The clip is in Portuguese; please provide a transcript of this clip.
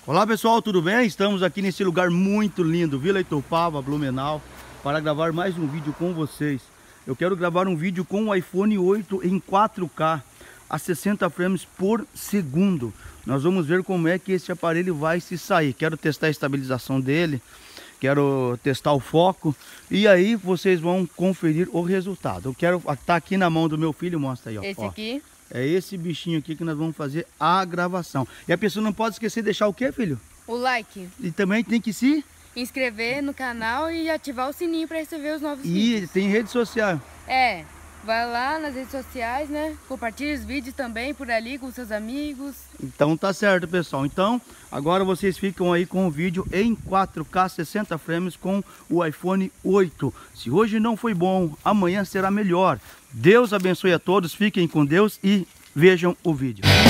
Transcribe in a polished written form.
Olá pessoal, tudo bem? Estamos aqui nesse lugar muito lindo, Vila Itaipava, Blumenau, para gravar mais um vídeo com vocês. Eu quero gravar um vídeo com o iPhone 8 em 4K a 60 frames por segundo. Nós vamos ver como é que esse aparelho vai se sair. Quero testar a estabilização dele, quero testar o foco e aí vocês vão conferir o resultado. Eu quero estar aqui na mão do meu filho, mostra aí, ó. Esse aqui? É esse bichinho aqui que nós vamos fazer a gravação. E a pessoa não pode esquecer de deixar o quê, filho? O like. E também tem que se inscrever no canal e ativar o sininho para receber os novos E vídeos. tem rede social. Vai lá nas redes sociais, né? Compartilhe os vídeos também por ali com seus amigos. Então tá certo, pessoal. Então, agora vocês ficam aí com o vídeo em 4K 60 frames com o iPhone 8. Se hoje não foi bom, amanhã será melhor. Deus abençoe a todos, fiquem com Deus e vejam o vídeo.